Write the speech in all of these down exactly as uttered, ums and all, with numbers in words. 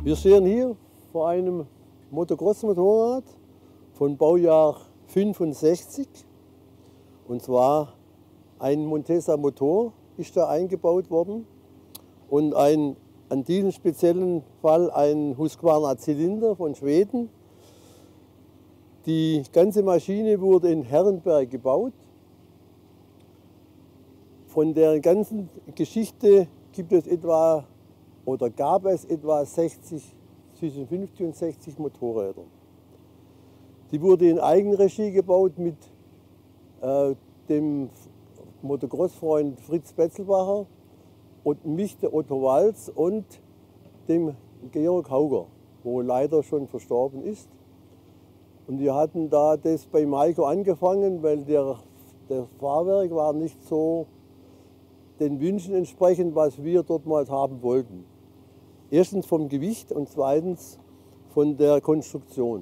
Wir stehen hier vor einem Motocross-Motorrad von Baujahr fünfundsechzig. Und zwar ein Montesa-Motor ist da eingebaut worden und ein, an diesem speziellen Fall ein Husqvarna-Zylinder von Schweden. Die ganze Maschine wurde in Herrenberg gebaut. Von der ganzen Geschichte gibt es etwa oder gab es etwa sechzig, zwischen fünfzig und sechzig Motorräder. Die wurde in Eigenregie gebaut mit äh, dem Motocross-Freund Fritz Betzelbacher und mich, der Otto Walz, und dem Georg Hauger, wo leider schon verstorben ist. Und wir hatten da das bei Maiko angefangen, weil der, der Fahrwerk war nicht so den Wünschen entsprechend, was wir dort mal haben wollten. Erstens vom Gewicht und zweitens von der Konstruktion.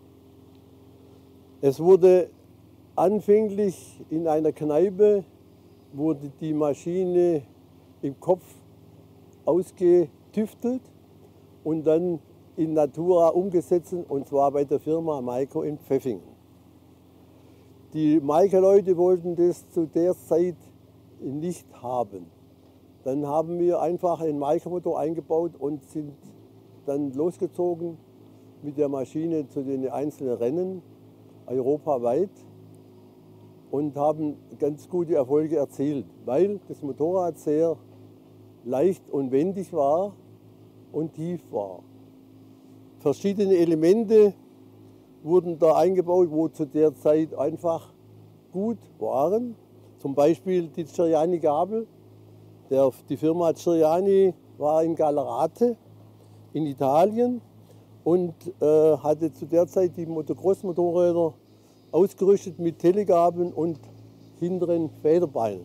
Es wurde anfänglich in einer Kneipe, wurde die Maschine im Kopf ausgetüftelt und dann in Natura umgesetzt, und zwar bei der Firma Maiko in Pfeffingen. Die Maiko-Leute wollten das zu der Zeit nicht haben. Dann haben wir einfach einen Maiko-Motor eingebaut und sind dann losgezogen mit der Maschine zu den einzelnen Rennen europaweit und haben ganz gute Erfolge erzielt, weil das Motorrad sehr leicht und wendig war und tief war. Verschiedene Elemente wurden da eingebaut, wo zu der Zeit einfach gut waren. Zum Beispiel die Ceriani-Gabel. Die Firma Ceriani war in Gallerate in Italien und äh, hatte zu der Zeit die Motocross-Motorräder ausgerüstet mit Telegabeln und hinteren Federbeinen.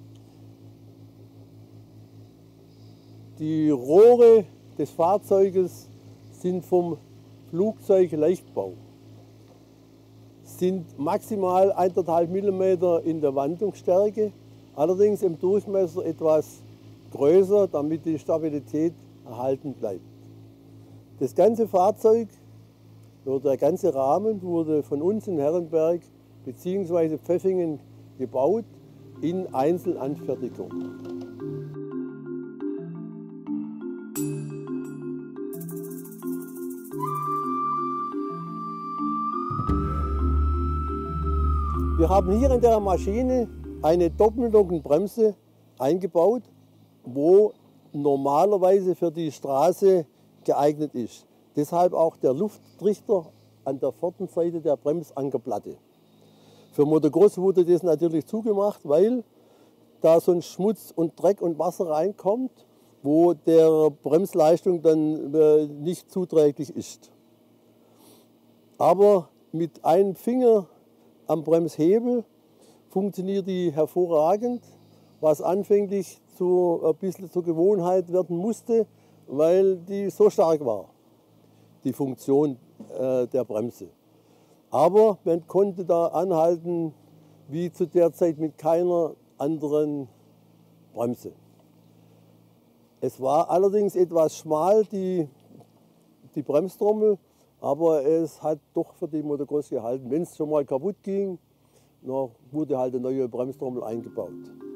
Die Rohre des Fahrzeuges sind vom Flugzeug Leichtbau, sind maximal eineinhalb Millimeter in der Wandungsstärke, allerdings im Durchmesser etwas größer, damit die Stabilität erhalten bleibt. Das ganze Fahrzeug oder der ganze Rahmen wurde von uns in Herrenberg bzw. Pfeffingen gebaut in Einzelanfertigung. Wir haben hier in der Maschine eine Doppelnockenbremse eingebaut, wo normalerweise für die Straße geeignet ist. Deshalb auch der Lufttrichter an der Vorderseite der Bremsankerplatte. Für Motocross wurde das natürlich zugemacht, weil da sonst Schmutz und Dreck und Wasser reinkommt, wo der Bremsleistung dann äh, nicht zuträglich ist. Aber mit einem Finger am Bremshebel funktioniert die hervorragend, was anfänglich zu, ein bisschen zur Gewohnheit werden musste, weil die so stark war, die Funktion äh, der Bremse. Aber man konnte da anhalten wie zu der Zeit mit keiner anderen Bremse. Es war allerdings etwas schmal, die, die Bremstrommel, aber es hat doch für die Motocross gehalten. Wenn es schon mal kaputt ging, na, wurde halt eine neue Bremstrommel eingebaut.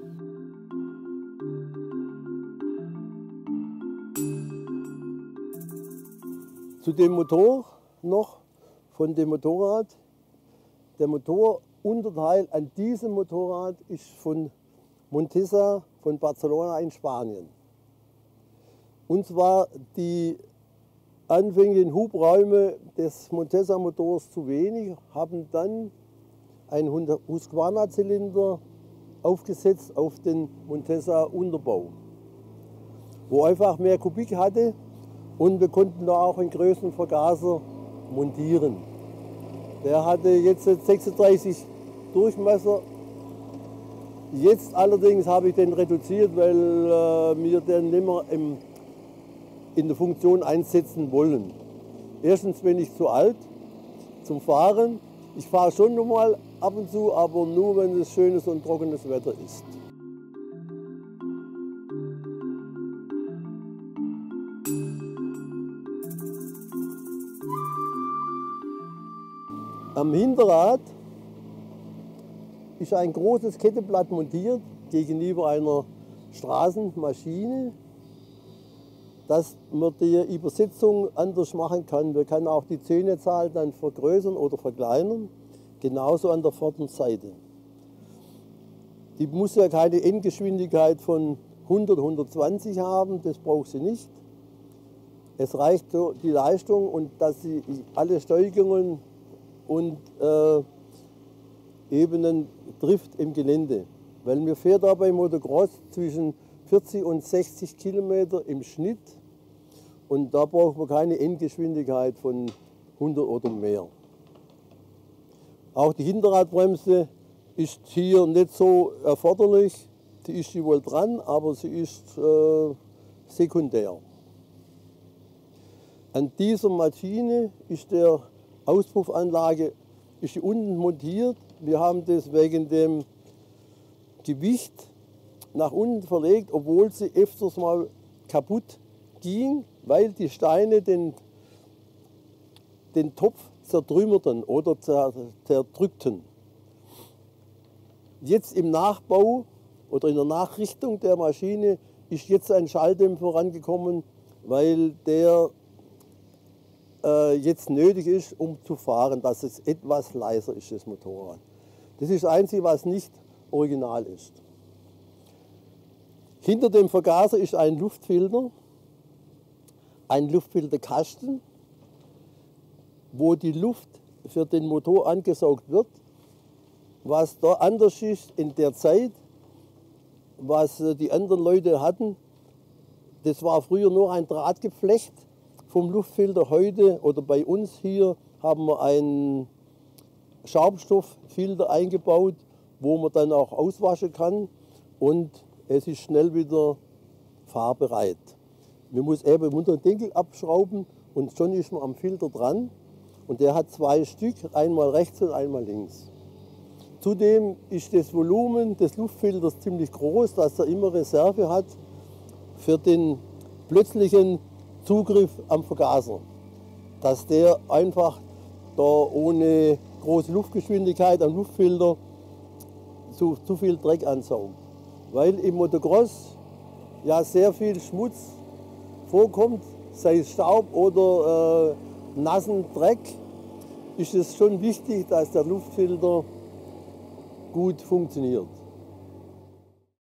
Zu dem Motor noch, von dem Motorrad. Der Motorunterteil an diesem Motorrad ist von Montesa von Barcelona in Spanien. Und zwar die anfänglichen Hubräume des Montesa-Motors zu wenig, haben dann einen Husqvarna-Zylinder aufgesetzt auf den Montesa-Unterbau, wo einfach mehr Kubik hatte, und wir konnten da auch einen größeren Vergaser montieren. Der hatte jetzt sechsunddreißig Durchmesser. Jetzt allerdings habe ich den reduziert, weil äh, wir den nicht mehr im, in der Funktion einsetzen wollen. Erstens bin ich zu alt zum Fahren. Ich fahre schon noch mal ab und zu, aber nur, wenn es schönes und trockenes Wetter ist. Am Hinterrad ist ein großes Kettenblatt montiert gegenüber einer Straßenmaschine, dass man die Übersetzung anders machen kann. Man kann auch die Zöhnezahl dann vergrößern oder verkleinern, genauso an der Vorderseite. Die muss ja keine Endgeschwindigkeit von hundert, hundertzwanzig haben, das braucht sie nicht. Es reicht so die Leistung und dass sie alle Steigungen und äh, Ebenen trifft im Gelände. Weil mir fährt da beim Motocross zwischen vierzig und sechzig Kilometer im Schnitt und da braucht man keine Endgeschwindigkeit von hundert oder mehr. Auch die Hinterradbremse ist hier nicht so erforderlich. Die ist sie wohl dran, aber sie ist äh, sekundär. An dieser Maschine ist der Auspuffanlage ist unten montiert. Wir haben das wegen dem Gewicht nach unten verlegt, obwohl sie öfters mal kaputt ging, weil die Steine den, den Topf zertrümmerten oder zerdrückten. Jetzt im Nachbau oder in der Nachrichtung der Maschine ist jetzt ein Schalldämpfer rangekommen, weil der äh, jetzt nötig ist, um zu fahren, dass es etwas leiser ist, das Motorrad. Das ist das Einzige, was nicht original ist. Hinter dem Vergaser ist ein Luftfilter, ein Luftfilterkasten, wo die Luft für den Motor angesaugt wird. Was da anders ist in der Zeit, was die anderen Leute hatten, das war früher nur ein Drahtgeflecht vom Luftfilter. Heute oder bei uns hier haben wir einen Schaumstofffilter eingebaut, wo man dann auch auswaschen kann und es ist schnell wieder fahrbereit. Man muss eben den unteren Deckel abschrauben und schon ist man am Filter dran und der hat zwei Stück, einmal rechts und einmal links. Zudem ist das Volumen des Luftfilters ziemlich groß, dass er immer Reserve hat für den plötzlichen Zugriff am Vergaser. Dass der einfach da ohne große Luftgeschwindigkeit am Luftfilter zu, zu viel Dreck ansaugt. Weil im Motocross ja sehr viel Schmutz vorkommt, sei es Staub oder äh, nassen Dreck, ist es schon wichtig, dass der Luftfilter gut funktioniert.